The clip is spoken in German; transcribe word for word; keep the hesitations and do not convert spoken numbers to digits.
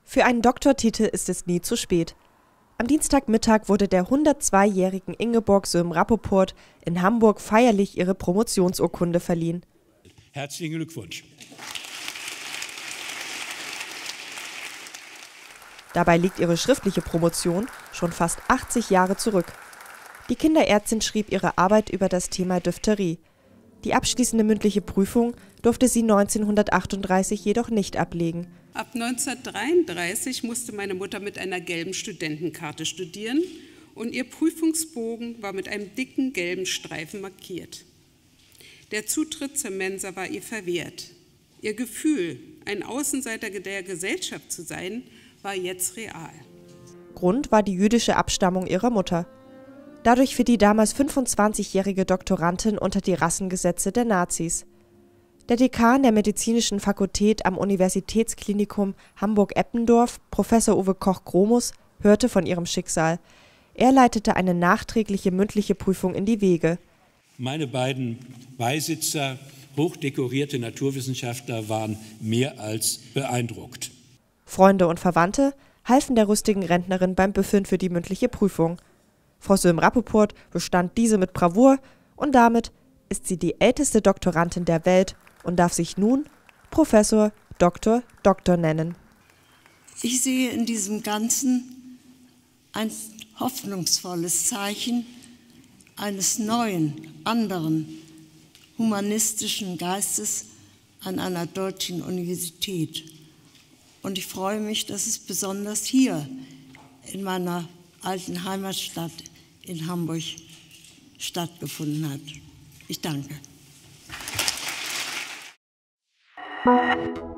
Für einen Doktortitel ist es nie zu spät. Am Dienstagmittag wurde der hundertzweijährigen Ingeborg Söhm-Rappoport in Hamburg feierlich ihre Promotionsurkunde verliehen. Herzlichen Glückwunsch. Dabei liegt ihre schriftliche Promotion schon fast achtzig Jahre zurück. Die Kinderärztin schrieb ihre Arbeit über das Thema Diphtherie. Die abschließende mündliche Prüfung durfte sie neunzehnhundertachtunddreißig jedoch nicht ablegen. Ab neunzehnhundertdreiunddreißig musste meine Mutter mit einer gelben Studentenkarte studieren und ihr Prüfungsbogen war mit einem dicken gelben Streifen markiert. Der Zutritt zur Mensa war ihr verwehrt. Ihr Gefühl, ein Außenseiter der Gesellschaft zu sein, war jetzt real. Grund war die jüdische Abstammung ihrer Mutter. Dadurch fiel die damals fünfundzwanzigjährige Doktorandin unter die Rassengesetze der Nazis. Der Dekan der Medizinischen Fakultät am Universitätsklinikum Hamburg-Eppendorf, Professor Uwe Koch-Gromus, hörte von ihrem Schicksal. Er leitete eine nachträgliche mündliche Prüfung in die Wege. Meine beiden Beisitzer, hochdekorierte Naturwissenschaftler, waren mehr als beeindruckt. Freunde und Verwandte halfen der rüstigen Rentnerin beim Büffeln für die mündliche Prüfung. Frau Söhm-Rappoport bestand diese mit Bravour und damit ist sie die älteste Doktorandin der Welt und darf sich nun Professor Doktor Doktor nennen. Ich sehe in diesem Ganzen ein hoffnungsvolles Zeichen eines neuen, anderen, humanistischen Geistes an einer deutschen Universität. Und ich freue mich, dass es besonders hier in meiner alten Heimatstadt in Hamburg stattgefunden hat. Ich danke.